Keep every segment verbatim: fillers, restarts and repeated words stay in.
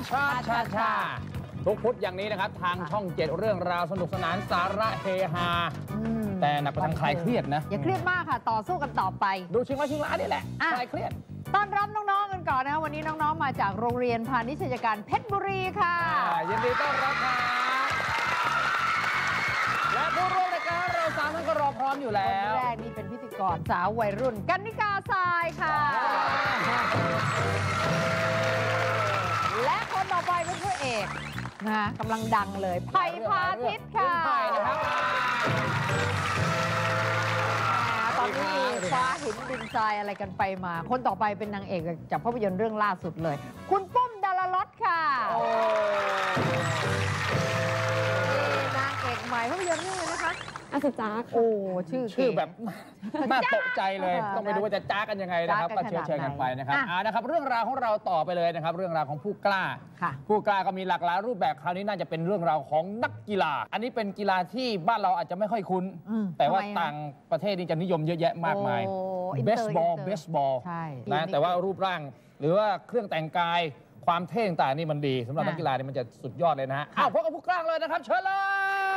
ชาชาชาทุกพุธอย่างนี้นะครับทางช่องเจ็ดเรื่องราวสนุกสนานสาระเฮฮาแต่หนักไปทางคลายเครียดนะอย่าเครียดมากค่ะต่อสู้กันต่อไปดูชิงร้อยชิงล้านนี่แหละคลายเครียดต้อนรับน้องๆกันก่อนนะคะวันนี้น้องๆมาจากโรงเรียนพาณิชยการเพชรบุรีค่ะยินดีต้อนรับครับและผู้ร่วมรายการเราสามท่านก็รอพร้อมอยู่แล้วคนแรกนี่เป็นพิธีกรสาววัยรุ่นกันนิกาทรายค่ะและคนต่อไปเป็นพระเอกนะกำลังดังเลยไผ่พาทิตย์ค่ะตอนนี้คว้าหินดินทรายอะไรกันไปมาคนต่อไปเป็นนางเอกจากภาพยนตร์เรื่องล่าสุดเลยคุณปุ้มดารารสค่ะนางเอกใหม่ภาพยนตร์เรื่องอะไรนะคะอาสุจ้าโอ้ชื่อชื่อแบบน่าตกใจเลยต้องไปดูว่าจะจ้ากันยังไงนะครับก็เชิญเชิญกันไปนะครับอ่านะครับเรื่องราวของเราต่อไปเลยนะครับเรื่องราวของผู้กล้าผู้กล้าก็มีหลากหลายรูปแบบคราวนี้น่าจะเป็นเรื่องราวของนักกีฬาอันนี้เป็นกีฬาที่บ้านเราอาจจะไม่ค่อยคุ้นแต่ว่าต่างประเทศนี่จะนิยมเยอะแยะมากมายเบสบอลเบสบอลนะแต่ว่ารูปร่างหรือว่าเครื่องแต่งกายความเท่ต่างๆนี่มันดีสำหรับนักกีฬานี่มันจะสุดยอดเลยนะฮะอ้าวพบกับผู้กล้าเลยนะครับเชิญเลย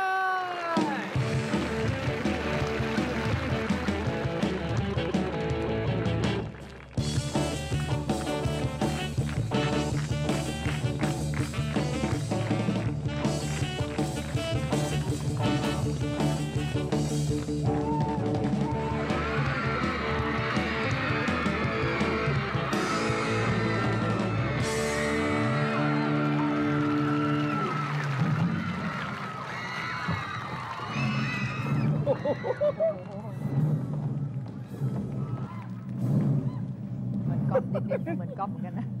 เหมือนก๊อฟเหมือนกันนะ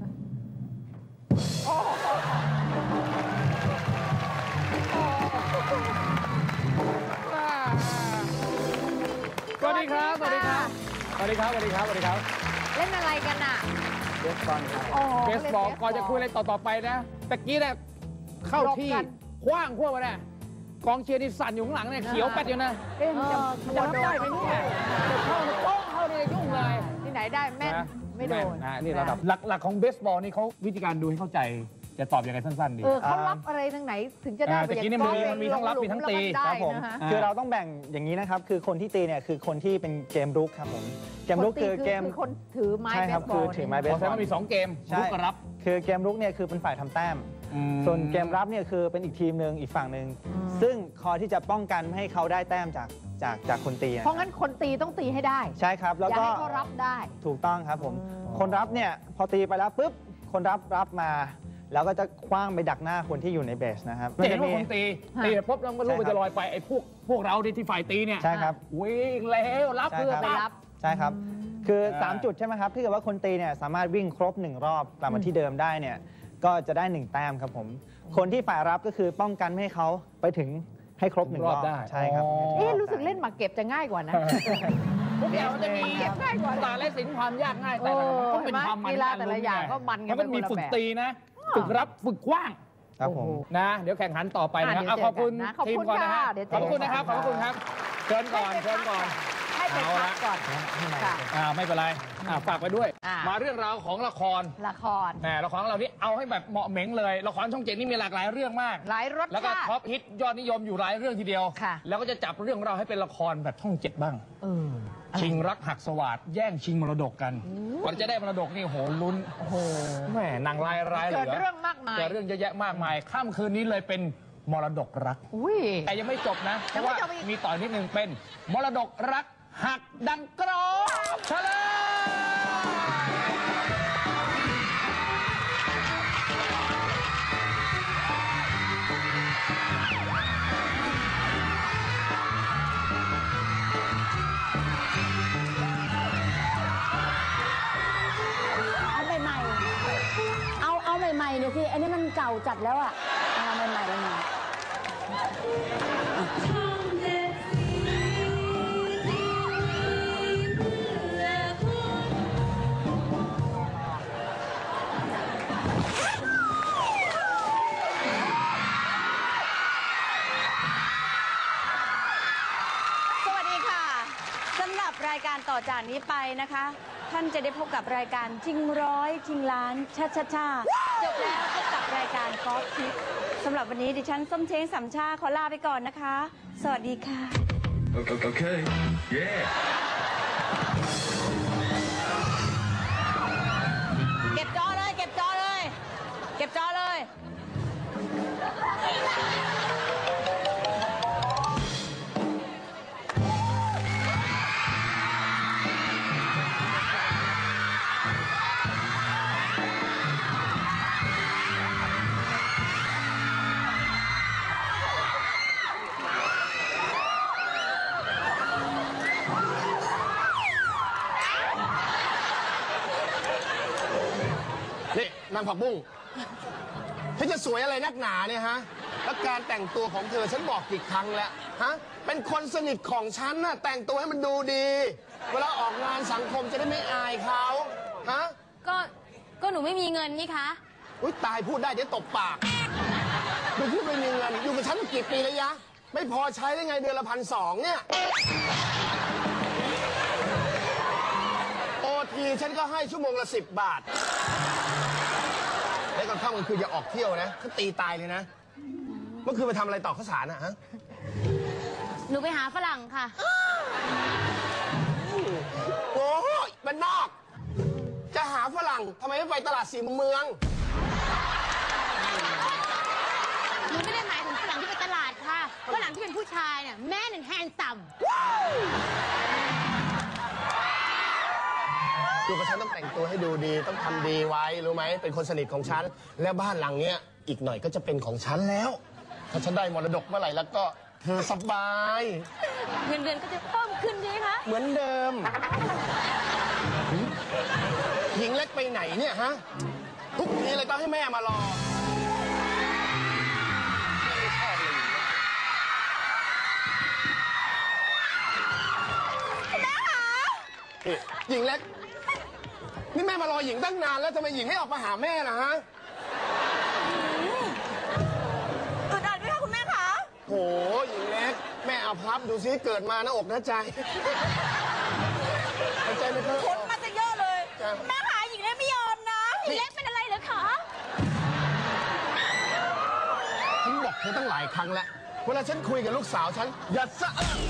สวัสดีครับสวัสดีครับสวัสดีครับสวัสดีครับสวัสดีครับเล่นอะไรกันอ่ะเบสบอลครับเบสบอลก่อนจะคุยอะไรต่อๆไปนะตะกี้เนี่ยเข้าที่คว้างพวกมันเนี่ยกองเชียร์นี่สั่นอยู่ข้างหลังเนี่ยเขียวแป๊ดอยู่นะเอ๊ะจะรับได้ไหมเนี่ยจะเข้าโป๊ะเข้าเนี่ยยุ่งเลยที่ไหนได้แม่นไม่โดนนะนี่ระดับหลักๆของเบสบอลนี่เขาวิธีการดูให้เข้าใจจะตอบยังไงสั้นๆดีเออเขารับอะไรทางไหนถึงจะได้แต่กี้นี่มันมีทั้งรับมีทั้งตีครับผมคือเราต้องแบ่งอย่างนี้นะครับคือคนที่ตีเนี่ยคือคนที่เป็นเกมรุกครับผมเกมรุกคือเกมคนถือไม้เบสบอลถือไม้เบสบอลมันมีสองเกมรุกกับรับคือเกมรุกเนี่ยคือเป็นฝ่ายทำแต้มส่วนเกมรับเนี่ยคือเป็นอีกทีมหนึ่งอีกฝั่งหนึ่งซึ่งคอยที่จะป้องกันไม่ให้เขาได้แต้มจากจากจากคนตีเพราะงั้นคนตีต้องตีให้ได้ใช่ครับแล้วก็ให้เขารับได้ถูกต้องครับผมคนรับเนี่ยพอตีไปแล้วปุ๊บคนรับรับมาแล้วก็จะคว้างไปดักหน้าคนที่อยู่ในเบสนะครับเจ๋งว่าคนตีตีปุ๊บแล้วก็ลูกมันจะลอยไปไอ้พวกพวกเราที่ฝ่ายตีเนี่ยใช่ครับวิ่งแล้วรับเพื่อไปรับใช่ครับคือสามจุดใช่ไหมครับถ้าเกิดว่าคนตีเนี่ยสามารถวิ่งครบหนึ่งรอบกลับมาที่เดิมได้เนี่ยก็จะได้หนึ่งแต้มครับผมคนที่ฝ่ายรับก็คือป้องกันไม่ให้เขาไปถึงให้ครบหนึ่งรอบได้ใช่ครับเอ๊ะรู้สึกเล่นหมากเก็บจะง่ายกว่านะพวกเราจะมีเก็บง่ายกว่าตาและสินความยากง่ายแต่ก็เป็นความมันกีฬาแต่ละอย่างก็มันกันมันมีฝึกตีนะฝึกรับฝึกกว้างครับผมนะเดี๋ยวแข่งขันต่อไปนะครับขอบคุณทีมก่อนนะฮะขอบคุณนะครับขอบคุณครับเชิญก่อนเชิญก่อนให้ไปพักก่อนอ่าไม่เป็นไรฝากไปด้วยมาเรื่องราวของละครละครแหมละครของเรานี่เอาให้แบบเหมาะเหม็งเลยละครช่องเจ็ดนี่มีหลากหลายเรื่องมากหลายรสแล้วก็ท็อปฮิตยอดนิยมอยู่หลายเรื่องทีเดียวแล้วก็จะจับเรื่องเราให้เป็นละครแบบช่องเจ็ดบ้างชิงรักหักสวาทแย่งชิงมรดกกันก่อนจะได้มรดกนี่โหลุ้นแหมนางรายรายเลยเกิดเรื่องมากมายเกิดเรื่องเยอะแยะมากมายค่ำคืนนี้เลยเป็นมรดกรักแต่ยังไม่จบนะเพราะว่ามีต่อนิดนึงเป็นมรดกรักหักดังกรอบเฉลยเอาใหม่ๆเอาเอาใหม่ๆเนี่ยสิอันนี้มันเก่าจัดแล้วอ่ะเอาใหม่ๆเลยนะรายการต่อจากนี้ไปนะคะท่านจะได้พบกับรายการชิงร้อยชิงล้านชาชาชาจบแล้วพบกับรายการกอล์ฟทิปสำหรับวันนี้ดิฉันส้มเช้งสามชาขอลาไปก่อนนะคะ สวัสดีค่ะ Okay. Yeah. เก็บจอเลย เก็บจอเลย เก็บจอเลยนี่นางผักบุ้งเธอจะสวยอะไรนักหนาเนี่ยฮะ แล้วการแต่งตัวของเธอฉันบอกกี่ครั้งแล้วฮะ เป็นคนสนิทของฉันน่ะแต่งตัวให้มันดูดี เวลาออกงานสังคมจะได้ไม่อายเขาฮะก็ ก็หนูไม่มีเงินนี่คะอุ้ยตายพูดได้เดี๋ยวตบปากดูพูดไม่มีเงินอยู่กับฉันมากี่ปีแล้วยะ ไม่พอใช้ได้ไงเดือนละพันสองเนี่ยโอทีฉันก็ให้ชั่วโมงละสิบบาทแล้วก่อนค่ำกลางคืนอย่าออกเที่ยวนะฉันตีตายเลยนะ เมื่อคืนไปทำอะไรต่อข้าวสารอะฮะหนูไปหาฝรั่งค่ะโอ้ยบ้านนอก จะหาฝรั่งทำไมไม่ไปตลาดสี่มุมเมืองหนูไม่ได้หมายถึงฝรั่งที่ไปตลาดค่ะ ฝรั่งที่เป็นผู้ชายเนี่ยแม่หนึ่งแฮนซัมอยู่กับฉันต้องแต่งตัวให้ดูดีต้องทำดีไว้รู้ไหมเป็นคนสนิทของฉัน และบ้านหลังเนี้ยอีกหน่อยก็จะเป็นของฉันแล้ว ถ้าฉันได้มรดกเมื่อไหร่แล้วก็เธอสบายเงินเดือนก็จะเพิ่มขึ้นใช่ไหมคะเหมือนเดิม หญิงเล็กไปไหนเนี่ยฮะ ทุกทีเลยต้องให้แม่มารอไม่ชอบเลยแม่คะหญิงเล็ก นี่แม่มารอหญิงตั้งนานแล้วทำไมหญิงไม่ออกมาหาแม่นะฮะอึดอัดไหมคะคุณแม่คะโหหญิงเล็กแม่เอาพับดูซิเกิดมาหน้าอกหน้าใจหายใจไม่ค่อยออกมาจะเยอะเลยแม่หาหญิงเล็กไม่ยอมนะหญิงเล็กเป็นอะไรเหรอคะฉันบอกเธอตั้งหลายครั้งแล้วเวลาฉันคุยกับลูกสาวฉันอย่าสะเออ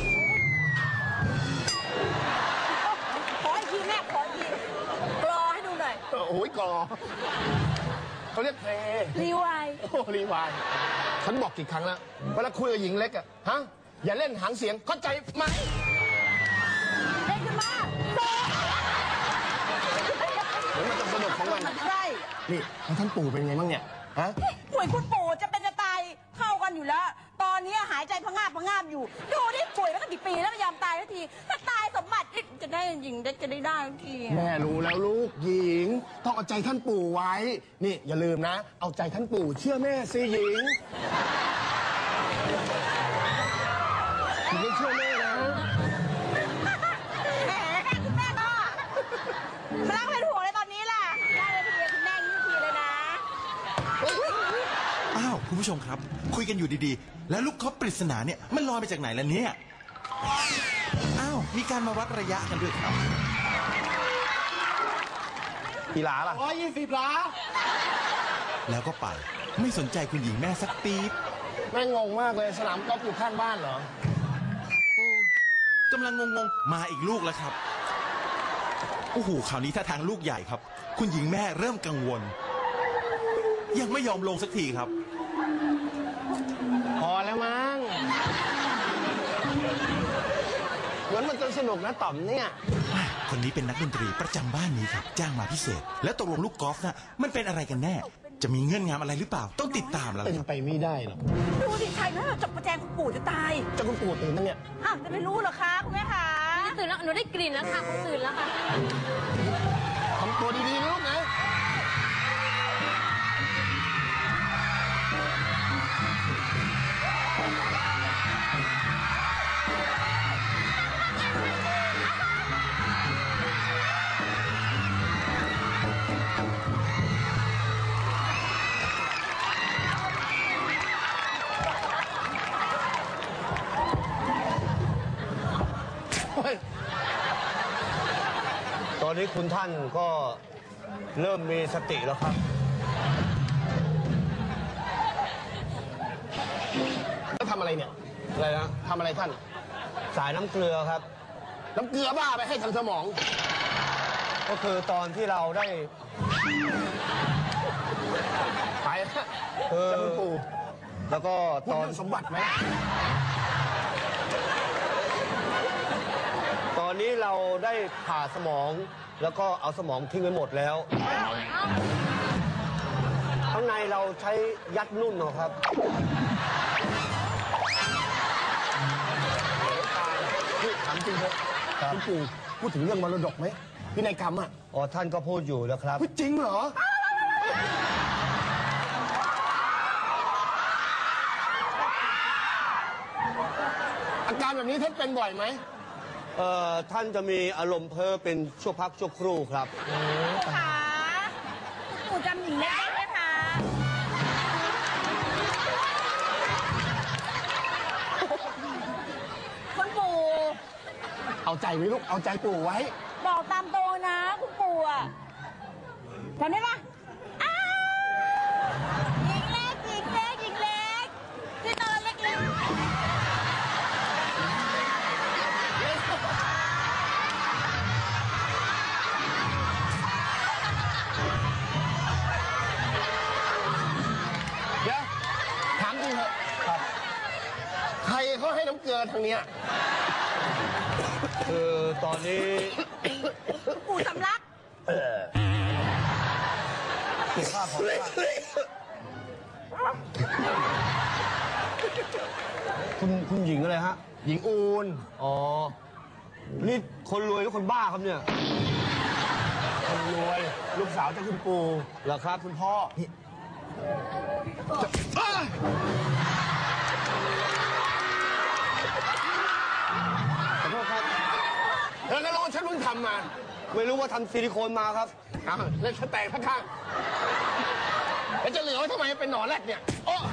ขออีกทีแม่ขออีกทีกรอให้ดูหน่อยโอ้ยกรอเขาเรียกเพลงรีไวายโอ้รีวายฉันบอกกี่ครั้งแล้วเวลาคุยกับหญิงเล็กอะฮะอย่าเล่นหางเสียงเข้าใจไหมเล่นกันมากเหมือนมันจะสนุกของมันใช่นี่แล้วท่านปู่เป็นไงบ้างเนี่ยฮะป่วยคุณปู่จะเป็นจะตายเข้ากันอยู่แล้ว ตอนนี้หายใจพะงาบพะงาบอยู่ ดูนี่ป่วยมาตั้งกี่ปีแล้วไม่ยอมตายสักที ถ้าตายสมบัติจะได้หญิงจะได้ได้สักทีแม่รู้แล้วลูกหญิงต้องเอาใจท่านปู่ไว้ นี่อย่าลืมนะ เอาใจท่านปู่เชื่อแม่สิหญิงหญิงต้องเชื่อแม่นะแหมคุณแม่ก็มาลักเป็นห่วงเลยตอนนี้แหละได้เลยทีคุณแม่ยิ่งทีเลยนะอ้าวคุณผู้ชมครับ คุยกันอยู่ดีๆ แล้วลูกกอล์ฟปริศนาเนี่ยมันลอยมาจากไหนล่ะเนี่ยอ้าวมีการมาวัดระยะกันด้วยครับกีฬาล่ะร้อยยี่สิบล้าแล้วก็ไปไม่สนใจคุณหญิงแม่สักปี๊บแม่งงมากเลยสนามกอล์ฟอยู่ข้างบ้านเหรอกำลังงงๆมาอีกลูกแล้วครับโอ้โหคราวนี้ท่าทางลูกใหญ่ครับ คุณหญิงแม่เริ่มกังวล ยังไม่ยอมลงสักทีครับพอแล้วมั้งเหมือนมันจะสนุกนะต่อมเนี่ยคนนี้เป็นนักดนตรีประจำบ้านนี้ครับจ้างมาพิเศษ แล้วตกลงลูกกอล์ฟน่ะมันเป็นอะไรกันแน่ จะมีเงื่อนงำอะไรหรือเปล่าต้องติดตามแล้วเป็นครับไปไม่ได้หรอกดูดิชัยนะจับประแจงคุณปู่จะตายเจ้าคุณปู่ตื่นตั้งเนี่ยอ้าวจะไม่รู้เหรอคะคุณแม่คะตื่นแล้วหนูได้กลิ่นแล้วค่ะผมตื่นแล้วค่ะทำตัวดีๆนะลูกนะตอนนี้คุณท่านก็เริ่มมีสติแล้วครับอะไรเนี่ยอะไรนะทำอะไรท่านสายน้ำเกลือครับน้ำเกลือบ้าไปให้ทางสมองก็คือตอนที่เราได้ไปฮะเออเจ้าคุณปู่แล้วก็พูดตอนเรื่องสมบัติไหมตอนนี้เราได้ผ่าสมอง แล้วก็เอาสมองทิ้งไปหมดแล้ว ข้างในเราใช้ยัดนุ่นเหรอครับนี่ถามจริงเถอะคุณปู่พูดถึงเรื่องมรดกไหมพินัยกรรมอ่ะอ๋อท่านก็พูดอยู่นะครับพูดจริงเหรอ อาการแบบนี้ท่านเป็นบ่อยไหมเอ่อท่านจะมีอารมณ์เพ้อเป็นชั่วพักชั่วครู่ครับค่ะหนูจำหญิงเล็กได้ไหมคะคุณปู่เอาใจไว้ลูก เอาใจปู่ไว้บอกตามตรงนะคุณปู่อะจำได้ปะอ้าวหญิงเล็กหญิงเล็กหญิงเล็กที่นอนเล็กๆเดี๋ยวถามจริงเถอะครับ ใครเขาให้น้ำเกลือทางเนี้ยคือตอนนี้ปู่สำลักสุขภาพของท่านคุณคุณหญิงอะไรฮะหญิงอูนอ๋อ นี่คนรวยหรือคนบ้าครับเนี่ยคนรวย ลูกสาวเจ้าคุณปู่เหรอครับคุณพ่ออ้าวขอโทษครับเธอนั่นร้องฉันเพิ่งทำมาไม่รู้ว่าทำซิลิโคนมาครับเอาเล่นสแตกข้างๆแล้วจะเหลือไว้ทำไมเป็นหนอนแรกเนี่ยโอ้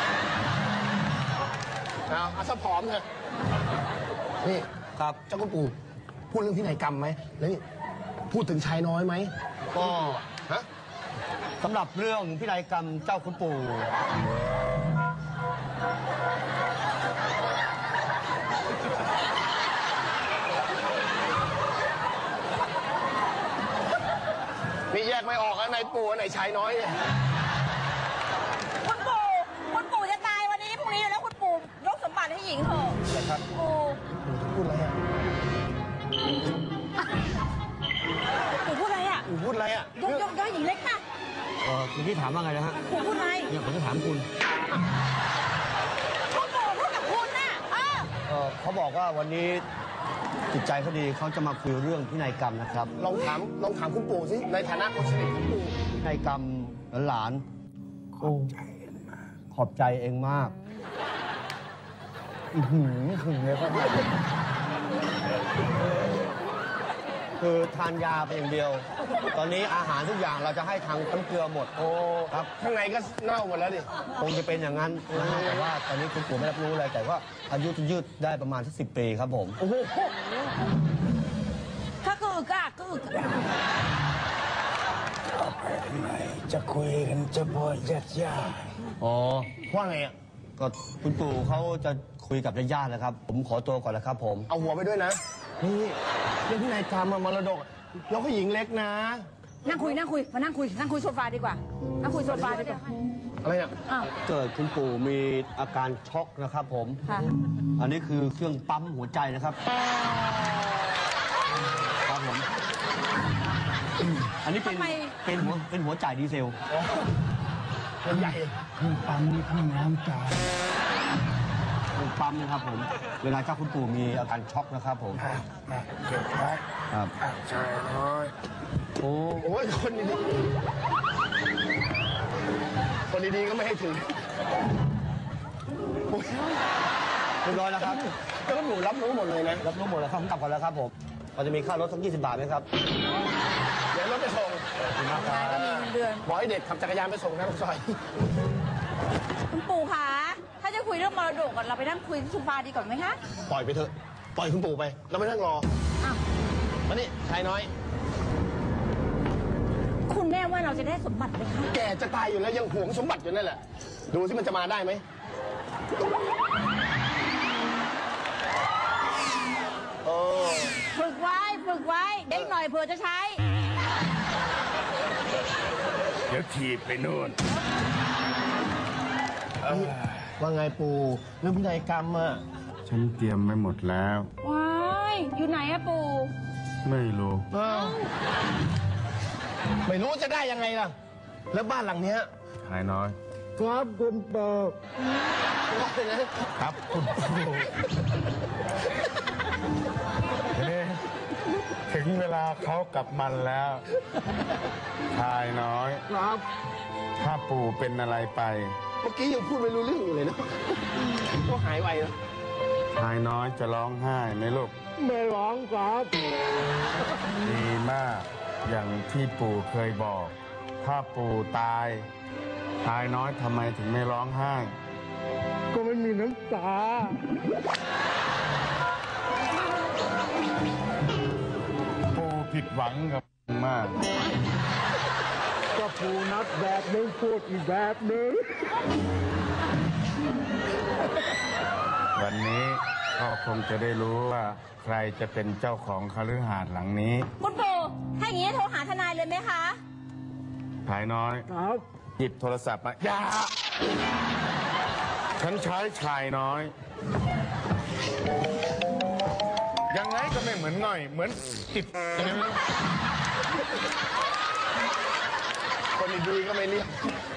เอาเอาสะผอมเถอะนี่ครับเจ้าคุณปู่พูดเรื่องพินัยกรรมไหมแล้วนี่พูดถึงชายน้อยไหมก็ฮะสำหรับเรื่องพินัยกรรมเจ้าคุณปู่นี่แยกไม่ออกแล้วไหนปู่อันไหนชายน้อยเนี่ยคุณปู่คุณปู่จะตายวันนี้พรุ่งนี้แล้วคุณปู่ยกสมบัติให้หญิงเถอะอะไรครับปู่พูดอะไรอ่ะปู่พูดอะไรอ่ะปู่พูดอะไรอ่ะยกยกยกให้หญิงเล็กค่ะเออเมื่อกี้ถามว่าไงนะฮะปู่พูดอะไรเนี่ยผมจะถามคุณคุณปู่พูดกับคุณน่ะเออเออเขาบอกว่าวันนี้จิตใจเขาดีเขาจะมาคุยเรื่องพินัยกรรมนะครับลองถามลองถามคุณปู่สิในฐานะคนสนิทคุณปู่พินัยกรรมหลานๆโอ้ขอบใจเองมากอือหือถึงเลยครับคือทานยาไปอย่างเดียว ตอนนี้อาหารทุกอย่างเราจะให้ทางน้ำเกลือหมดโอ้ครับข้างในก็เน่าหมดแล้วดิคงจะเป็นอย่างนั้นนะฮะแต่ว่าตอนนี้คุณปู่ไม่รับรู้อะไรแต่ว่าอายุจะยืดได้ประมาณสักสิบปีครับผมโอ้โหถ้าคือก็คือจะคุยกันจะบ่อยยัดยาอ๋อว่าไงอ่ะก็คุณปู่เขาจะคุยกับญาติๆแล้วครับ ผมขอตัวก่อนแล้วครับผมเอาหัวไปด้วยนะนี่เรื่องพินัยกรรมอะมรดกยกให้หญิงเล็กนะนั่งคุยนั่งคุยมานั่งคุยนั่งคุยโซฟาดีกว่านั่งคุยโซฟาดีกว่าอะไรอ่ะอ้าวเกิดคุณปู่มีอาการช็อกนะครับผมค่ะอันนี้คือเครื่องปั๊มหัวใจนะครับครับผมอันนี้เป็นเป็นหัวเป็นหัวจ่ายดีเซลมันใหญ่ปั๊มนี่คือน้ำจ่ายปั๊มนะครับผม เวลาเจ้าคุณปู่มีอาการช็อกนะครับผมเก็บไว้ครับใช่น้อยโอ้โอ้ยคนดีๆคนดีๆก็ไม่ให้ถึงเรียบร้อยแล้วครับก็หนูรับรู้หมดเลยนะรับรู้หมดแล้วครับผมกลับก่อนแล้วครับผมเราจะมีค่ารถสักยี่สิบบาทไหมครับเดี๋ยวรถไปส่งทำงานก็มีเงินเดือนบอกให้เด็กขับจักรยานไปส่งนะลูกซอยคุณปู่คะถ้าจะคุยเรื่องมรดกก่อนเราไปนั่งคุยที่โซฟาดีก่อนไหมคะปล่อยไปเถอะ ปล่อยคุณปู่ไป เราไม่นั่งรออ้าวมานี่ชายน้อยคุณแม่ว่าเราจะได้สมบัติไหมคะแกจะตายอยู่แล้วยังหวงสมบัติอยู่นั่นแหละ ดูสิมันจะมาได้ไหมฝึกไว้เด็กหน่อยเผื่อจะใช้เดี๋ยวถีบไปนู่นว่าไงปู่เรื่องพินัยกรรมอะฉันเตรียมไว้หมดแล้วว้ายอยู่ไหนอะปู่ไม่รู้อ้าวไม่รู้จะได้ยังไงล่ะ แล้วบ้านหลังเนี้ยขายน้อยครับคุณเปิดว่าเลยนะครับคุณปู่เอ๊ะถึงเวลาเขากับมันแล้วชายน้อยครับถ้าปู่เป็นอะไรไปเมื่อกี้ยังพูดไม่รู้เรื่องอยู่เลยนะก็หายไวแล้วชายน้อยจะร้องไห้ไหมลูกไม่ร้องครับดีมาก อย่างที่ปู่เคยบอก ถ้าปู่ตาย ชายน้อยทำไมถึงไม่ร้องไห้ก็ไม่มีน้ำตาปู่ผิดหวังกับมากก็ผูนัดแบบนึงพูดอีกแบบนึงวันนี้ก็คงจะได้รู้ว่าใครจะเป็นเจ้าของคฤหาสน์หลังนี้คุณปู่ถ้าอย่างนี้โทรหาทนายเลยไหมคะชายน้อยครับหยิบโทรศัพท์มาอย่าฉันใช้ชายน้อย ยังไงก็ไม่เหมือนหน่อย เหมือนติดยังไงไม่รู้คนดีๆก็ไม่เรียก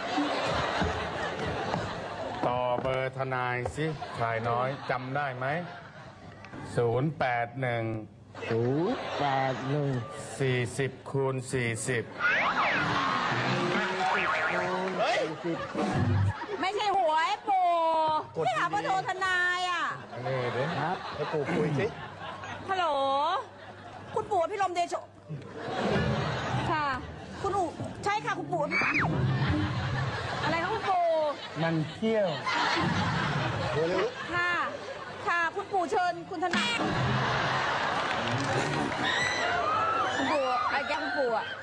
ต่อเบอร์ทนายสิชายน้อยจำได้ไหมศูนย์แปดหนึ่งศูนย์แปดหนึ่งสี่สิบคูณสี่สิบเฮ้ยไม่ใช่หวยปู่กดที่หาดีๆเบอร์โทรทนายอ่ะนี่เด้ครับให้ปู่คุยสิฮัลโหล คุณปู่พี่ลมเดโชค่ะ คุณอู๋ใช่ค่ะคุณปู่อะไรคะคุณปู่มันเที่ยวเร็วค่ะ ค่ะ คุณปู่เชิญคุณทนายคุณปู่อะไรแกคุณปู่อ่ะ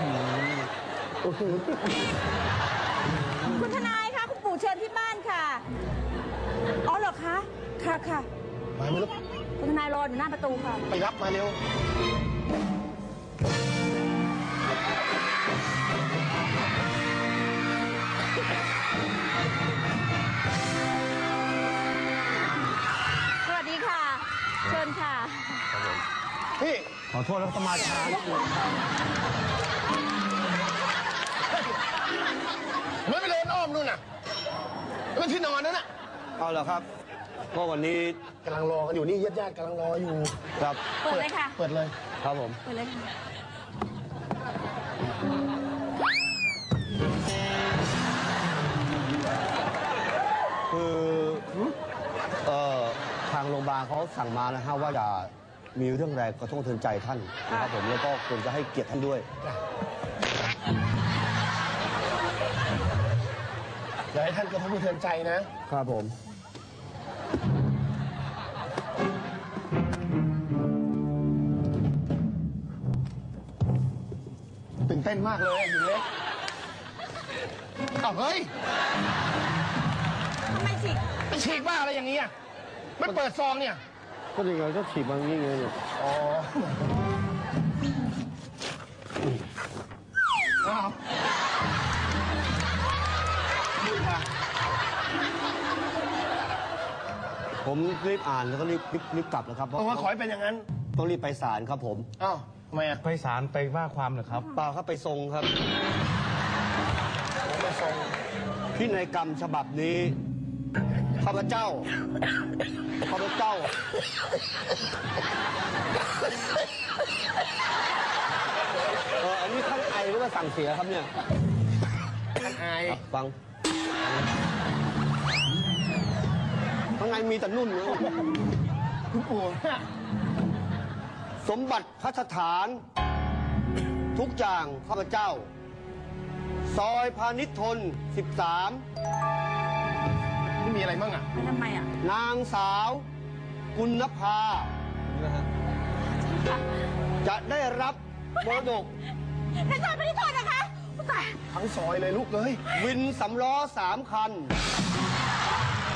คุณทนายคะคุณปู่เชิญที่บ้านค่ะ อ๋อเหรอคะ ค่ะค่ะๆมาไม่รู้คุณทนายรออยู่หน้าประตูค่ะไปรับมาเร็วสวัสดีค่ะ เชิญค่ะพี่ขอโทษแล้วก็มาช้านิดนึงไม่ไปเดินอ้อมนู่นน่ะนั่นที่นอนนั่นน่ะเอาเหรอครับ ก็วันนี้กำลังรอกันอยู่นี่ญาติๆกำลังรออยู่ครับเปิดเลยค่ะเปิดเลยครับผมเปิดเลยค่ะคือเอ่อทางโรงพยาบาลเขาสั่งมานะฮะว่าอย่ามีเรื่องแรงกระทบกระเทือนใจท่านนะครับผมแล้วก็ควรจะให้เกียรติท่านด้วยอย่าให้ท่านกระทบกระเทือนใจนะครับผมตื่นเต้นมากเลยหญิงเล็กอ้าวเฮ้ยทำไมฉีกไปฉีกบ้าอะไรอย่างนี้อ่ะไม่เปิดซองเนี่ยก็ยังไงก็ฉีดบางนี้ไงเนี่ยอ๋ออ้าวผมรีบอ่านแล้วก็รีบรีบรีบกลับนะครับเพราะเอาว่าขอให้เป็นอย่างนั้นต้องรีบไปศาลครับผมอ้าวทำไมอ่ะไปศาลไปว่าความเหรอครับเปล่าครับไปทรงครับไปส่งพินัยกรรมฉบับนี้ข้าพเจ้าข้าพเจ้าเอออันนี้ท่านไอหรือว่าสั่งเสียครับเนี่ยท่านอายฟังข้างในมีแต่นุ่นเลยคุณปู่เนี่ยสมบัติพัฒฐาน ทุกอย่างข้าพเจ้า ซอยพาณิชย์ทน สิบสามไม่มีอะไรบ้างอ่ะทำไมอ่ะนางสาวกุณภาจะได้รับมรดกในซอยไม่ได้โทษนะคะตายทั้งซอยเลยลูกเอ้ยวินสำล้อสามคัน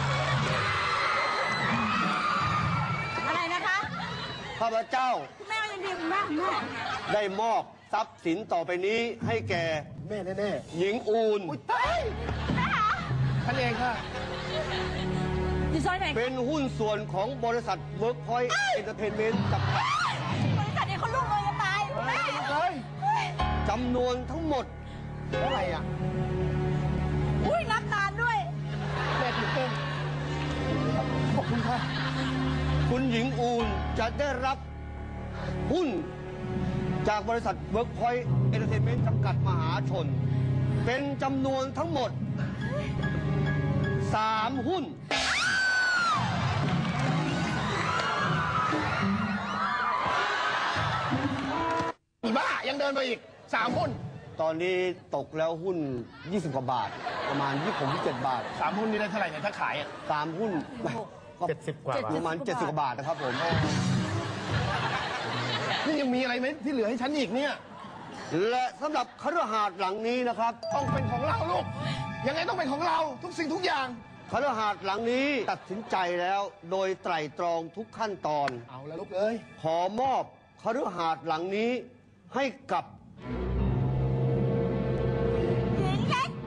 อะไรนะคะข้าพเจ้าคุณแม่ว่ายังดีแม่แม่ได้มอบทรัพย์สินต่อไปนี้ให้แก่แม่แน่หญิงอูนๆอุ้ยตายท่านเองค่ะดิฉันไหนเป็นหุ้นส่วนของบริษัท Workpoint Entertainment จำกัดบริษัทนี้เขาลูกเลยจะตายแม่เฮ้ยจำนวนทั้งหมดเท่าไหร่อ่ะอุ้ยนับนานด้วยแม่ตื่นเต้นขอบคุณค่ะคุณหญิงอูนจะได้รับหุ้นจากบริษัท Workpoint Entertainment จำกัดมหาชน เป็นจำนวนทั้งหมดสามหุ้นอีบ้ายังเดินไปอีกสามหุ้นตอนนี้ตกแล้วหุ้น ยี่สิบ กว่าบาท ประมาณยี่สิบหก ยี่สิบเจ็ด บาทสามหุ้นนี่ได้เท่าไหร่เนี่ยถ้าขายอ่ะสามหุ้นเจ็ดสิบกว่าบาทประมาณเจ็ดสิบ กว่าบาทนะครับผมนี่ยังมีอะไรไหมที่เหลือให้ฉันอีกเนี่ยและสำหรับคฤหาสน์หลังนี้นะครับต้องเป็นของเราลูก ยังไงต้องเป็นของเราทุกสิ่งทุกอย่างคฤหาสน์หลังนี้ตัดสินใจแล้วโดยไตร่ตรองทุกขั้นตอนเอาแล้วลูกเอ้ยขอมอบคฤหาสน์หลังนี้ให้กับหญิงเล็ก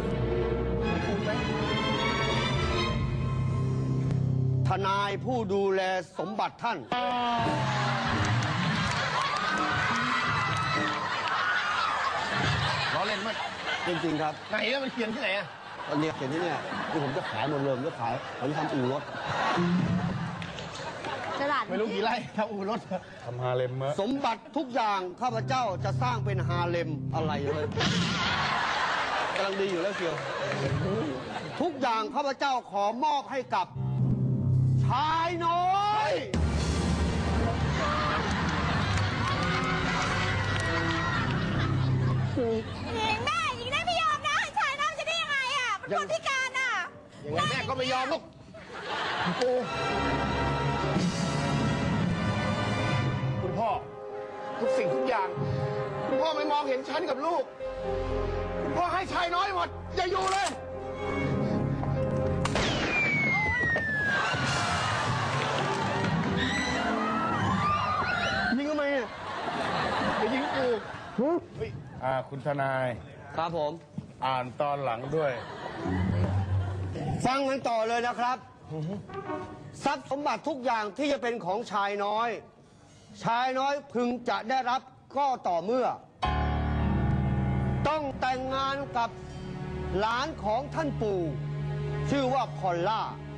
ทนายผู้ดูแลสมบัติท่านล้อเล่นมั้ยจริงๆครับไหนแล้วมันเขียนที่ไหนอ่ะตอนนี้เขียนที่เนี่ยที่ผมจะขายหมดเลยผมจะขายผมจะทำอู่รถฉลาดไม่รู้กี่ไร่ครับอู่รถทำฮาเลมเมอสมบัติทุกอย่างข้าพเจ้าจะสร้างเป็นฮาเลมอะไรเลยกำลังดีอยู่แล้วเชียวทุกอย่างข้าพเจ้าขอมอบให้กับ ชายน้อยหญิงแม่หญิงได้ไม่ยอมนะชายน้ำจะได้ยังไงอ่ะเป็นคนพิการอ่ะยังไงแม่ก็ไม่ยอมลูกกูคุณพ่อ ทุกสิ่งทุกอย่าง คุณพ่อไม่มองเห็นฉันกับลูก คุณพ่อให้ชายน้อยหมด อย่าอยู่เลยยิงทำไมเนี่ยไปยิงกูอ่าคุณทนายครับผมอ่านตอนหลังด้วยฟังกันต่อเลยนะครับ ทรัพย์สมบัติทุกอย่างที่จะเป็นของชายน้อย ชายน้อยพึงจะได้รับก็ต่อเมื่อ ต้องแต่งงานกับหลานของท่านปู่ ชื่อว่าพอลล่า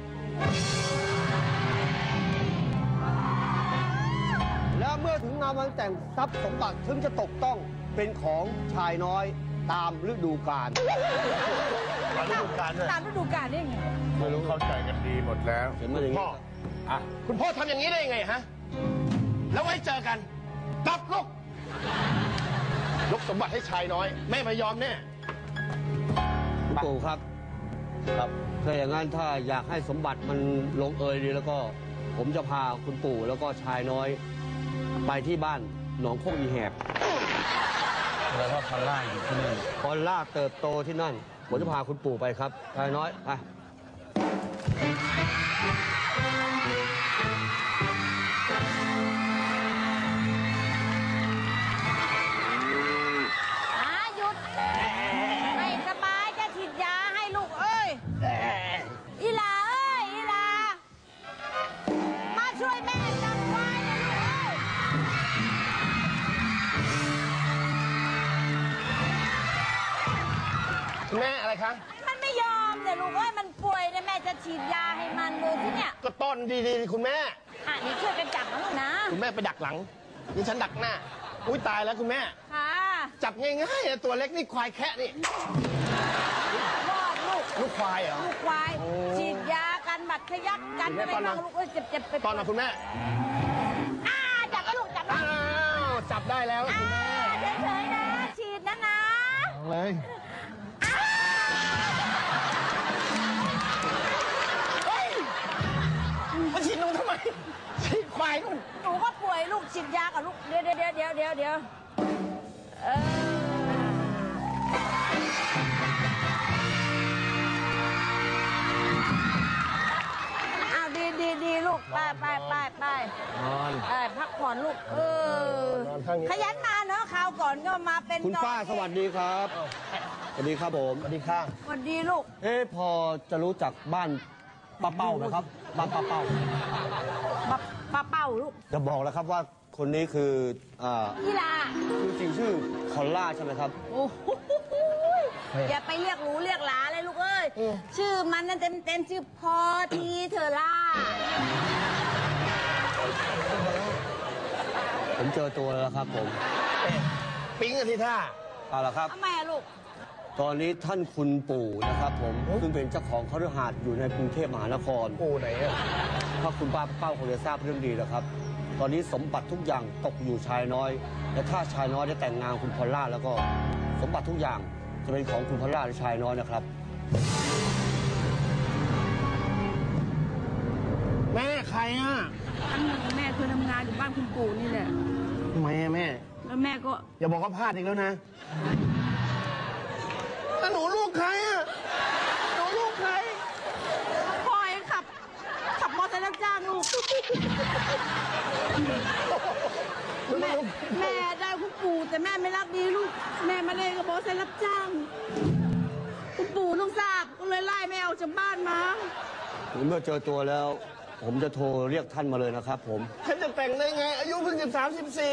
แล้วเมื่อถึงงานวันแต่งทรัพย์สมบัติถึงจะตกต้องเป็นของชายน้อยตามฤดูกาลตามฤดูกาลด้วยตามฤดูกาลได้ไงไม่รู้เข้าใจกันดีหมดแล้วเห็นไหมอย่างพ่อนี้อ่ะ คุณพ่อทำอย่างนี้ได้ยังไงฮะ แล้วไว้เจอกันกลับลูกยกสมบัติให้ชายน้อย แม่ไม่ยอมแน่คุณปู่ครับ ครับถ้าอย่างนั้นถ้าอยากให้สมบัติมันลงเอยดีแล้วก็ ผมจะพาคุณปู่แล้วก็ชายน้อย ไปที่บ้านหนองโคกอีแหบแล้วก็พอลล่าอยู่ที่นี่พอลล่าเติบโตที่นั่น ผมจะพาคุณปู่ไปครับชายน้อยไปอ่าหยุดไม่สบายจะฉีดยาให้ลูกเอ้ยอีหลาเอ้ยอีหลามาช่วยแม่จับควายนะลูกเอ้ยคุณแม่อะไรคะมันไม่ยอมเนี่ยลูกเอ้ยมันป่วยเนี่ยแม่จะฉีดยาให้มันดูที่เนี่ยก็ต้อนดีๆคุณแม่อ่ะนี่ช่วยกันจับนะลูกนะคุณแม่ไปดักหลัง นี่ฉันดักหน้า อุ้ยตายแล้วคุณแม่ค่ะจับง่ายๆอะตัวเล็กนี่ควายแคะนี่รอดลูกลูกควายเหรอลูกควายฉีดยากันบัดทะยักกันคุณแม่อะไรตอนนั้บ้าน งลูกเอ้ยเจ็บเจ็บไปตอนมาคุณแม่อ่าจับก็ลูกจับอ้าว จับได้แล้วอ่าคุณแม่เฉยๆนะฉีดนะนะเอาเลย เฮ้ยมาฉีดลงทำไมฉีดควายนู่นหนูก็ป่วยลูกฉีดยากับลูกเดี๋ยวเดี๋ยวเดี๋ยวเดี๋ยวเดี๋ยวเอออ้าวดีดีดีลูกไปไปไปไปนอนไปพักผ่อนลูก เออ ขยันมาเนาะคราวก่อนก็มาเป็นคุณป้าสวัสดีครับ สวัสดีครับผมสวัสดีค่ะสวัสดีลูกเอ๊ะพอจะรู้จักบ้านป้าเป้าไหมครับ บ้านป้าเป้าป้าป้าเป้าลูกจะบอกแล้วครับว่าคนนี้คืออ่าอีลาชื่อจริงชื่อคอลล่าใช่ไหมครับโอ้โหอย่าไปเรียกหรูเรียกหลาเลยลูกเอ้ย ชื่อมันนั่นเต็มเต็มๆชื่อพอทีเธอล่าผมเจอตัวแล้วครับผมปิ๊งกันที่ท่าเอาละครับทำไมอะลูกตอนนี้ท่านคุณปู่นะครับผมซึ่งเป็นเจ้าของคฤหาสน์อยู่ในกรุงเทพมหานครปู่ไหนอะถ้าคุณป้าเป้าคงจะทราบเรื่องดีแล้วครับ ตอนนี้สมบัติทุกอย่างตกอยู่ชายน้อย และถ้าชายน้อยได้แต่งงานคุณพอลล่าแล้วก็สมบัติทุกอย่างจะเป็นของคุณพอลล่าและชายน้อยนะครับแม่ใครอ่ะตั้งแต่แม่เคยทำงานอยู่บ้านคุณปู่นี่แหละทำไมอะแม่แล้วแม่ก็อย่าบอกว่าพลาดอีกแล้วนะแล้วหนูลูกใครอ่ะ หนูลูกใครปล่อยขับ ขับมอเตอร์ไซค์รับจ้างลูก แม่แม่ได้คุณปู่แต่แม่ไม่รักดีลูก แม่ไม่ได้กับมอเตอร์ไซค์รับจ้าง คุณปู่ต้องทราบก็เลยไล่แม่ออกจากบ้านมาเมื่อเจอตัวแล้ว ผมจะโทรเรียกท่านมาเลยนะครับผมฉันจะแต่งได้ไง อายุเพิ่งสิบสามสิบสี่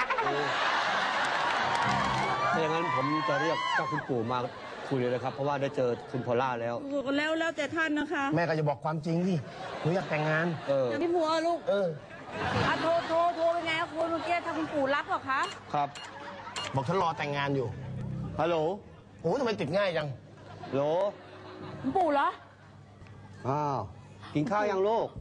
ถ้าอย่างนั้นผมจะเรียกเจ้าคุณปู่มาคุยเลยนะครับ เพราะว่าได้เจอคุณพอลล่าแล้วแล้วแล้วแต่ท่านนะคะแม่ก็จะบอกความจริงดิหนูอยากแต่งงานเออพี่ผัวลูกเอออ่ะโทรโทรโทรเป็นไงครับคุณเมื่อกี้ถ้าคุณปู่รับเหรอคะครับบอกฉันรอแต่งงานอยู่ฮัลโหลโอ้ทำไมติดง่ายจังฮัลโหลคุณปู่เหรออ้าว กินข้าวยังลูก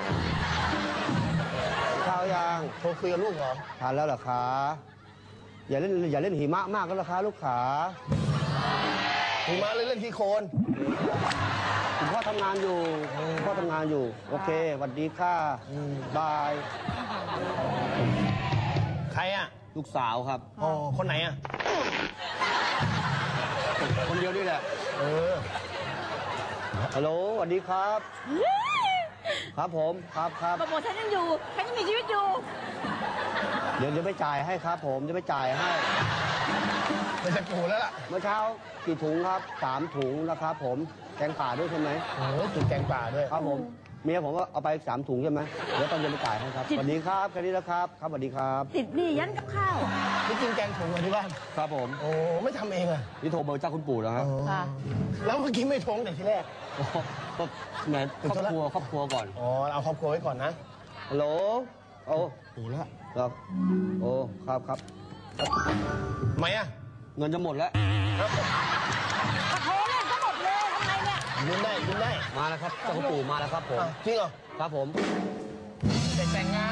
กินข้าวยังโทรคุยกับลูกเหรอทานแล้วเหรอคะ อย่าเล่นอย่าเล่นหิมะมากก็แล้วคะลูกขาหิมะเลยเล่นที่โคนคุณพ่อทำงานอยู่คุณพ่อทำงานอยู่ โอเคสวัสดีค่ะบายใครอ่ะลูกสาวครับอ๋อ คนไหนอ่ะคนเดียวนี่แหละเออฮัลโหลสวัสดีครับ ครับผมครับครับบอกบอกฉันยังอยู่ ฉันยังมีชีวิตอยู่เดี๋ยวจะไปจ่ายให้ครับ ผมจะไปจ่ายให้ไม่ใช่ปู่แล้วล่ะเมื่อเช้ากี่ถุงครับสามถุงนะครับ ผมแกงป่าด้วยใช่ไหมโอ้กินแกงป่าด้วยครับผมเมียผมก็เอาไปสามถุงใช่ไหมเดี๋ยวตอนเย็นไปจ่ายให้ครับสวัสดีครับแค่นี้แล้วครับครับสวัสดีครับติดหนี้ยันกับข้าวนี่กินแกงถุงมาที่บ้านครับผมโอ้ ไม่ทำเองอ่ะนี่โทรเบอร์เจ้าคุณปู่แล้วครับค่ะแล้วเมื่อกี้ไม่ทงแต่ทีแรกก็แหมครอบครัวครอบครัวก่อนอ๋อ เอาครอบครัวไว้ก่อนนะฮัลโหลโอ้ปู่แล้วครับโอ้ครับครับทำไมอ่ะเงินจะหมดแล้วโทรเล่นก็หมดเลยทำไมเนี่ยยืนได้ยืนได้มาแล้วครับเจ้าคุณปู่มาแล้วครับผมอ้าวจริงเหรอครับผมแต่แต่งงาน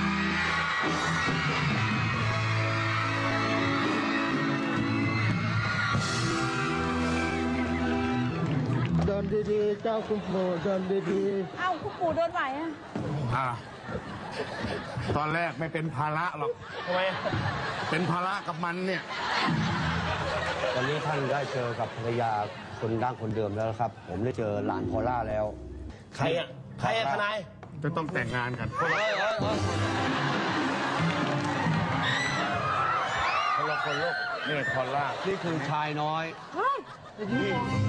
เดินดีๆ เจ้าคุณปู่เดินดีเอ้าคุณปู่โดนไหวอ่ะๆอ่าตอนแรกไม่เป็นภาระหรอกทำไมเป็นภาระกับมันเนี่ยวันนี้ท่านได้เจอกับภรรยาคนดั้งคนเดิมแล้วครับ ผมได้เจอหลานพอลล่าแล้วใครอ่ะ ใครอ่ะทนายจะต้องแต่งงานกันเฮ้ยเฮ้ยเฮ้ยคนละคนลูกนี่พอลล่านี่คือชายน้อยนี่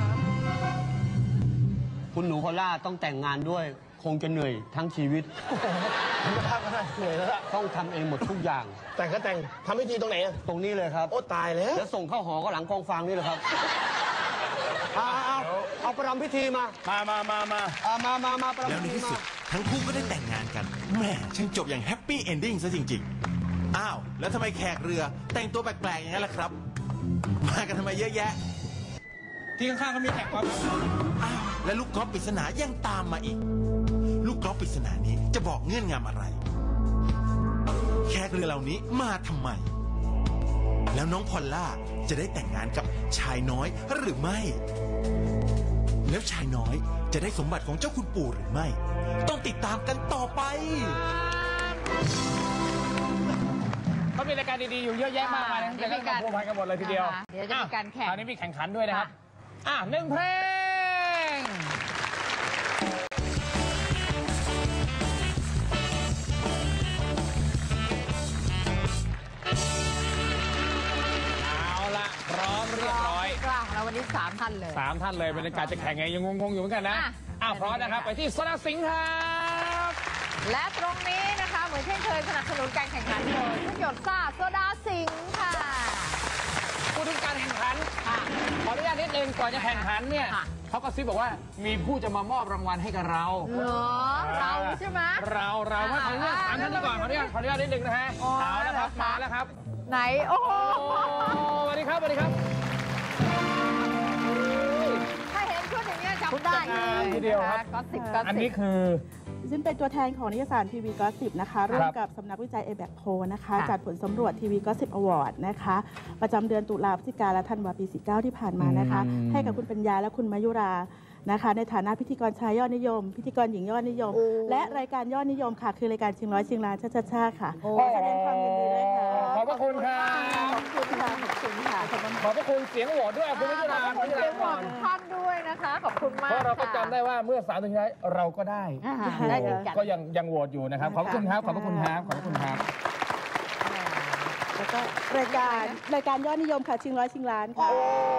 คุณหนูพอลล่าต้องแต่งงานด้วย คงจะเหนื่อยทั้งชีวิตมันจะพักก็ได้เหนื่อยแล้วล่ะต้องทำเองหมดทุกอย่างแต่งก็แต่งทำพิธีตรงไหนอ่ะตรงนี้เลยครับโอ้ตายแล้วแล้วส่งเข้าหอก็หลังกองฟางนี่แหละครับ เอาเอาเอาเอาประรำพิธีมามามามามาเอามามามาประแล้วรำในพิธีที่มาสุดทั้งคู่ก็ได้แต่งงานกันแหม่ช่างจบอย่างแฮปปี้เอนดิ้งซะจริงๆ อ้าว แล้วทำไมแขกเรือแต่งตัวแปลกๆอย่างนั้นล่ะครับ มากันทำไมเยอะแยะที่ข้างๆก็มีแขกครับอ้าว และลูกกอล์ฟปริศนายังตามมาอีก ลูกกอล์ฟปริศนานี้จะบอกเงื่อนงำอะไร แขกเรือเหล่านี้มาทำไม แล้วน้องพอลล่าจะได้แต่งงานกับชายน้อยหรือไม่ แล้วชายน้อยจะได้สมบัติของเจ้าคุณปู่หรือไม่ ต้องติดตามกันต่อไปเขามีรายการดีๆอยู่เยอะแยะมากมายนะแต่ก็มาพูดพันกันหมดเลยทีเดียวเดี๋ยวจะมีการแข่งคราวนี้มีแข่งขันด้วยนะครับ อ่ะหนึ่งเพลงวันนี้สามท่านเลยสามท่านเลยบรรยากาศจะแข่งไงยังงงๆอยู่เหมือนกันนะอ่ะอ้าวพร้อมนะครับไปที่สระสิงห์ครับและตรงนี้นะคะเหมือนเช่นเคยสนับสนุนการแข่งขันโดยเครื่องหยดซ่าโซดาสิงห์ค่ะพูดถึงการแข่งขันค่ะขออนุญาตนิดนึงก่อนจะแข่งขันเนี่ยค่ะเขาก็ซิบบอกว่ามีผู้จะมามอบรางวัลให้กับเราเหรอเราใช่ไหมเราเราว่าขออนุญาตถามท่านนี้ก่อนขออนุญาตขออนุญาตนิดนึงนะฮะอ๋อเอาแล้วครับเหรอคะมาแล้วครับไหนโอ้โหโอ้สวัสดีครับสวัสดีครับถ้าเห็นชุดอย่างเงี้ยจำได้ชุดแต่งงานทีเดียวครับก็สิบก็อันสินี้บคือซึ่งเป็นตัวแทนของนิยสารทีวีก็สิบนะคะร่วมกับสำนักวิจัย เอ แบค โพล นะคะค่ะจัดผลสำรวจทีวีก็สิบอวอร์ดนะคะ ประจำเดือนตุลาพฤศจิกาและธันวาปี สี่สิบเก้า ที่ผ่านมานะคะอืมให้กับคุณปัญญาและคุณมายุรานะคะ ในฐานะพิธีกรชายยอดนิยม พิธีกรหญิงยอดนิยม และรายการยอดนิยมค่ะ คือรายการชิงร้อยชิงล้านชาชาชาค่ะขอแสดงความยินดีด้วยค่ะขอบพระคุณครับขอบคุณค่ะขอบคุณค่ะขอบพระคุณเสียงโหวตด้วยคุณวิจุฬาขอบคุณวิจุเสีฬายงก่ขออน งท่านด้วยนะคะ ขอบคุณมากเพราะเราก็ค่ะจำได้ว่าเมื่อสามเดือนที่แล้วเราก็ได้อ่าได้เหมือนกันก็ยังยังโหวตอยู่นะครับ ขอบพระคุณครับ ขอบพระคุณครับ ขอบพระคุณครับแล้วก็รายการรายการยอดนิยมค่ะชิงร้อยชิงล้านค่ะ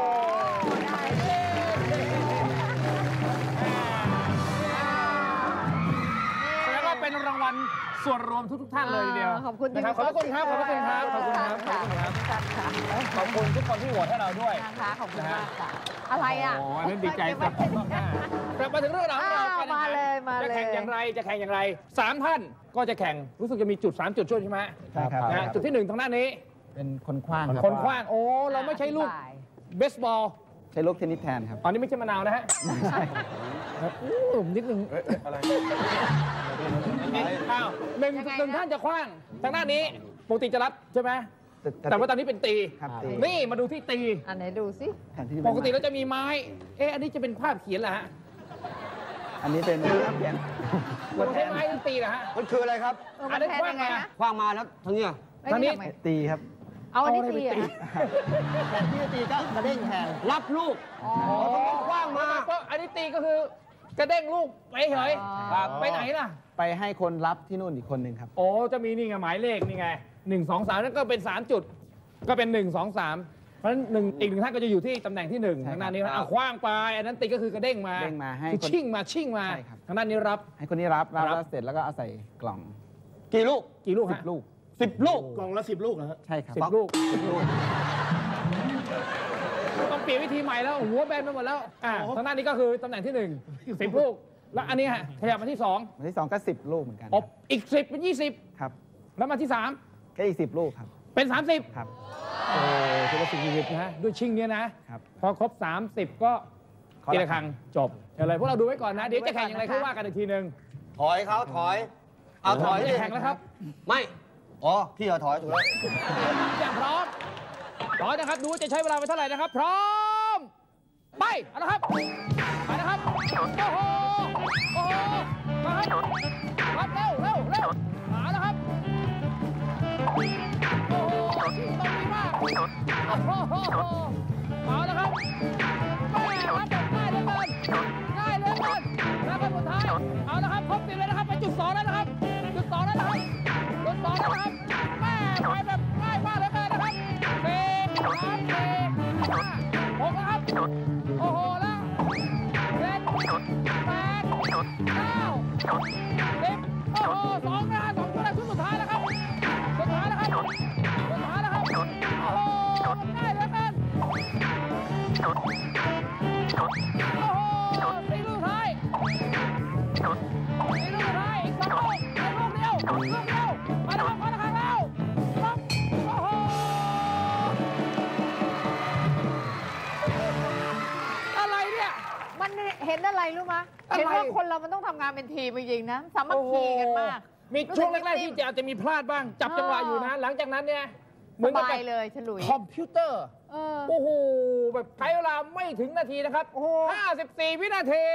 แล้วก็เป็นรางวัลส่วนรวมทุกๆท่านเลยทีเดียวขอบคุณนะครับ ขอบพระคุณครับ ขอบพระคุณครับ ขอบคุณครับ ขอบคุณครับ ขอบคุณทุกคนที่โหวตให้เราด้วยนะคะขอบคุณมากค่ะ อะไรอ่ะโอ้อันนี้ดีใจจังมากๆกลับมาถึงเรื่องราวของเราอ้าวการแข่งมาขันเลยมาเลยจะแข่งอย่างไร จะแข่งอย่างไรสามท่านก็จะแข่ง รู้สึกจะมีจุดสามจุดช่วยใช่ไหมใช่ครับนะฮะจุดที่หนึ่งทางด้านนี้เป็นคนคว้างครับคนคว้าง โอ้ เราไม่ใช้ลูกเบสบอลใช้ลูกเทนนิสแทนครับอันนี้ไม่ใช่มะนาวนะฮะใช่อู้นิดนึงอะไรอ้าวหนึ่งหนึ่งท่านจะคว้างทางด้านนี้ปกติจะรับใช่ไหมแต่ว่าตอนนี้เป็นตีครับตีนี่มาดูที่ตีอันไหนดูสิแทนที่ปกติแล้วจะมีไม้ เอ๊ะอันนี้จะเป็นภาพเขียนเหรอฮะอันนี้เป็นภาพเขียนมันใช้ไม้หรือตีเหรอฮะมันคืออะไรครับเอออัมัน นนี้แทนคว้างยังไงมานะคว้างมาแล้วทั้งเนี้ยไอ้ทางนี้ทำไมตีครับเอาอันนี้เอาอะไรตีไปตีอ่ะที่ตีก็กระเด้งแทนรับลูกอ๋อคว้างมาก็อันนี้ตีก็คือกระเด้งลูกไปเฉยอ๋อครับไปไหนล่ะไปให้คนรับที่นู่นอีกคนหนึ่งครับโอ้จะมีนี่ไงหมายเลขนี่ไงหนึ่งสองสามนั่นก็เป็นสามจุด ก็เป็นหนึ่งสองสามเพราะฉะนั้นหนึ่งอีกหนึ่งท่านก็จะอยู่ที่ตำแหน่งที่หนึ่งใช่ครับทางด้านนี้นะเอาคว้างไปอันนั้นตีก็คือกระเด้งมาเด้งมาให้คือคนชิ่งมาชิ่งมาใช่ครับทางด้านนี้รับให้คนนี้รับรับรับแล้วเสร็จแล้วก็เอาใส่กล่องกี่ลูกกี่ลูกสิฮะบลูกสิบลูกกล่องละสิบลูกนะฮะใช่ครับสิบลูกต้องเปลี่ยนวิธีใหม่แล้วหัวแบนไปหมดแล้วอ่าทางด้านนี้ก็คือตำแหน่งที่หนึ่งสิบลูกแล้วอันนี้ฮะขยับมาที่สองวันที่สองก็สิบลูกเหมือนกันอบอีกสิบเป็นยี่สิบครับแล้วมาที่สามก็อีกสิบลูกครับเป็นสามสิบครับโอ้ถือว่าสิบยี่สิบนะฮะด้วยชิงเนี้ยนะครับ พอครบสามสิบก็ขอตีละละครั้งจบเดี๋ยวเลยพวกเราดูไว้ก่อนนะ เดี๋ยวจะแข่งอย่างไรค่อยว่ากันอีกทีหนึ่งถอยเขาถอย เอาถอยจะดิแข่งแล้วครับไม่ อ๋อ พี่เอาถอยถูกแล้วอย่างพร้อมพร้อมนะครับดูว่าจะใช้เวลาไปเท่าไหร่นะครับ พร้อมไปเอาละครับไปนะครับโอ้โหโอ้โหมาครับรับเร็วเร็วเร็วมาแล้วครับโอ้โหต้องดีมากโอ้โหเอาละครับแม่ครับง่ายเหลือเกินง่ายเหลือเกินแล้วก็สุดท้ายเอาละครับครบสิบเลยนะครับไปจุดสองแล้วนะครับจุดสองแล้วนะครับจุดสองแล้วนะครับแม่ไปแบบง่ายมากเหลือเกินนะครับสี่สามสี่ห้าหกแล้วครับโอ้โหแล้วเจ็ดแปดเก้าสิบโอ้โหสองงานสองชุดแล้วชุดสุดท้ายแล้วครับสุดท้ายแล้วครับสุดท้ายแล้วครับโอ้โหง่ายเหลือเกินโอ้โหสี่ลูกท้ายสี่ลูกท้ายอีกสองลูกลูกเดียวลูกเดียวมาแล้วครับมาแล้วครับแล้วล็อกโอ้โหอะไรเนี่ยมันเห็นอะไรรู้ไหมอะไรเห็นว่าคนเรามันต้องทำงานเป็นทีมจริงๆนะสามัคคีกันมากมีช่วงแรกๆที่จะอาจจะมีพลาดบ้าง จับจังหวะอยู่นะ หลังจากนั้นเนี่ยเหมือนสกับบายเลยฉลุยคอมพิวเตอร์เออโอ้โห แบบใช้เวลาไม่ถึงนาทีนะครับห้าสิบสี่วินาที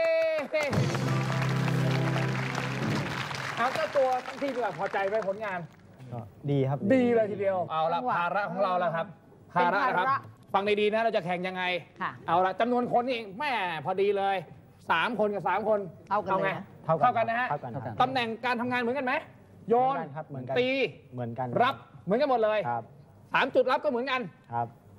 เอาเจ้าตัวทั้งที่ดีกว่าพอใจไหมผลงานก็ดีครับดีเลยทีเดียว เอาละจังหวะภาระของเราแล้วครับเป็นภาระนะครับภาระฟังดีๆนะเราจะแข่งยังไงค่ะเอาละจำนวนคนนี่แม่พอดีเลยสามคนกับสามคนเท่ากันเลยไงนะเท่ากันเท่ากันนะฮะเท่ากันครับตำแหน่งการทำงานเหมือนกันไหมโยนเหมือนกันครับเหมือนกันตีเหมือนกันรับเหมือนกันหมดเลยครับสามจุดรับก็เหมือนกันครับ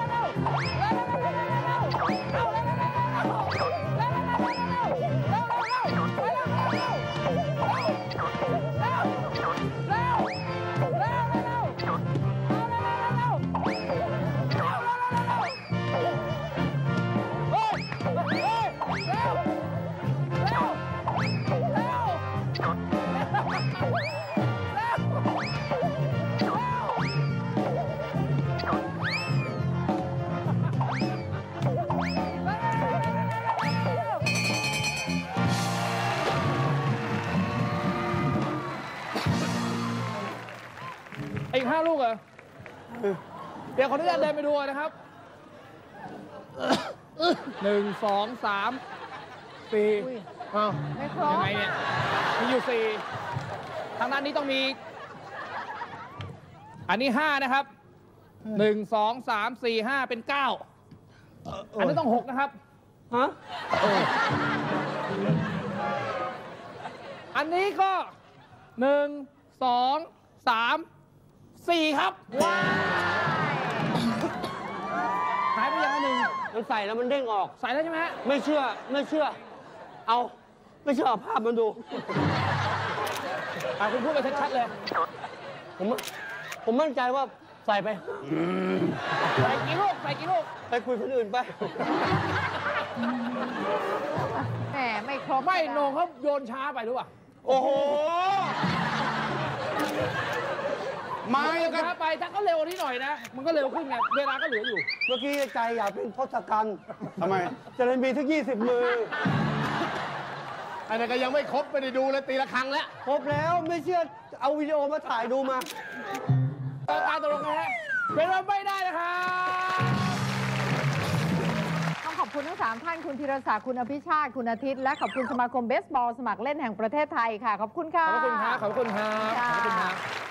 อีกห้าลูกเหรอ เดี๋ยวขออนุญาตเดินไปดูนะครับ หนึ่ง สอง สาม สี่อ้าวไม่ครบยังไงเนี่ย มีอยู่สี่ทางด้านนี้ต้องมี อันนี้ห้านะครับ หนึ่ง สอง สาม สี่ ห้า เป็นเก้า อันนี้ต้องหกนะครับฮะอันนี้ก็หนึ่ง สอง สาม สี่ครับ ว้าวหายไปยังไงหนึ่งมันใส่แล้วมันเด้งออกใส่แล้วใช่ไหมฮะไม่เชื่อ ไม่เชื่อ เอา ไม่เชื่อเอาภาพมันดูอ่ะคุณพูดไปชัดๆเลยผม ผมมั่นใจว่าใส่ไปใส่กี่ลูก ใส่กี่ลูกไปคุยคนอื่นไปแหมไม่ครบไม่โหนงเขาโยนช้าไปหรือเปล่าโอ้โหมาช้าไปถ้าก็เร็วนิดหน่อยนะ มันก็เร็วขึ้นไง เวลาก็เหลืออยู่เมื่อกี้ใจอยากเป็นทศกัณฐ์ทำไมจะได้มีทั้งยี่สิบมืออันนั้นก็ยังไม่ครบไม่ได้ดูเลยตีละครั้งแล้วครบแล้วไม่เชื่อ เอาวิดีโอมาถ่ายดูมาตาตกลงนะฮะเป็นว่าไม่ได้นะครับต้องขอบคุณทั้งสามท่านคุณธีรศักดิ์คุณอภิชาติคุณอาทิตย์และขอบคุณสมาคมเบสบอลสมัครเล่นแห่งประเทศไทยค่ะ ขอบคุณค่ะขอบคุณครับ ขอบคุณครับ ขอบคุณครับ